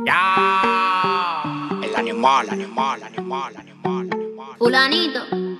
Ya. El animal. Fulanito.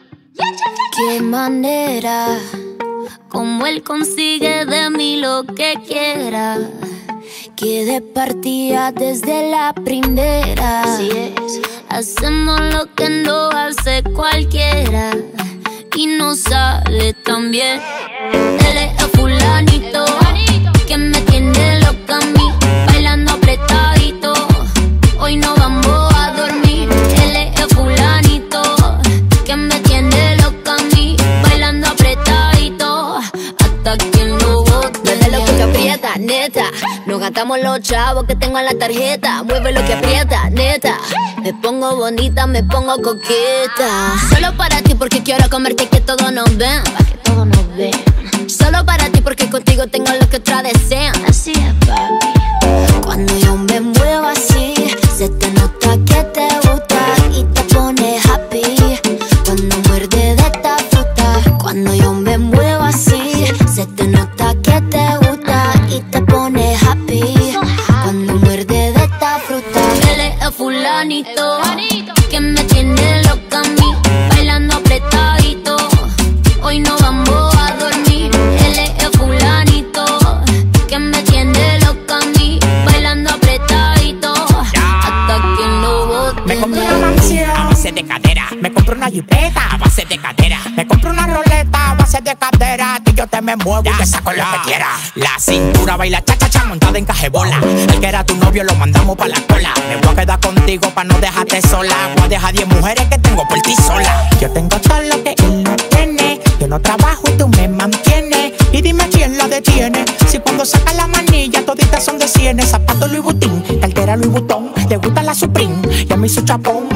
Qué manera, como él consigue de mí lo que quiera. Que de partida desde la primera. Así es. Hacemos lo que no hace cualquiera y nos sale tan bien. Él es el fulanito que me tiene loca a mí, bailando apretadito. Hoy no vamos a dormir. Él es el fulanito que me tiene loca a mí, bailando apretadito hasta que lo bote. Desde lo que aprieta, neta. Nos gastamos los chavos que tengo en la tarjeta. Mueve lo que aprieta, neta. Me pongo bonita, me pongo coqueta. Solo para ti porque quiero comerte que todos nos ven. Pa' que todos nos vean. Solo para ti porque contigo tengo lo que otras desean. Así es, papi. Cuando yo me muevo así, se te nota que te gusta y te pone happy. Cuando muerde de esta fruta. Cuando yo me muevo así, se te nota que te gusta y te pone happy. Cuando muerde de esta fruta. Él es el fulanito que me tiene loca a mí, bailando apretadito. Hoy no vamos a dormir. Él es el fulanito que me tiene loca a mí, bailando apretadito hasta que lo bote. Me compré una mansión a base de cadera. Me compré una jipeta a base de cadera. Me compré una roleta a base de cadera. Que yo te me muevo y te saco lo que quiera. La cintura baila cha-cha-cha montada en cajebola. El que era tu novio lo mandamos pa' la cola. Me voy a quedar contigo pa' no dejarte sola. Voy a dejar 10 mujeres que tengo por ti sola. Yo tengo todo lo que él no tiene. Yo no trabajo y tú me mantienes. Y dime quién la detiene. Si cuando saca la manilla toditas son de cienes. Zapatos Louis Vuitton, cartera Louis Vuitton. Le gusta la Supreme y a mí su chapón.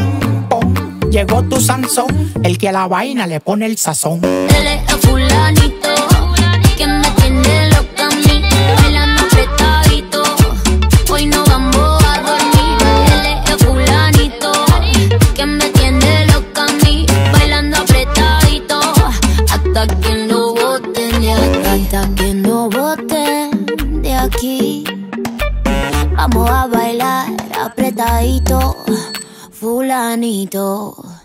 Llegó tu Sansón, el que a la vaina le pone el sazón. Él es el fulanito que me tiene loca a mí, bailando apretadito. Hoy no vamos a dormir. Él es el fulanito que me tiene loca a mí, bailando apretadito hasta que no boten de aquí. Hasta que no boten de aquí. Vamos a bailar apretadito, fulanito.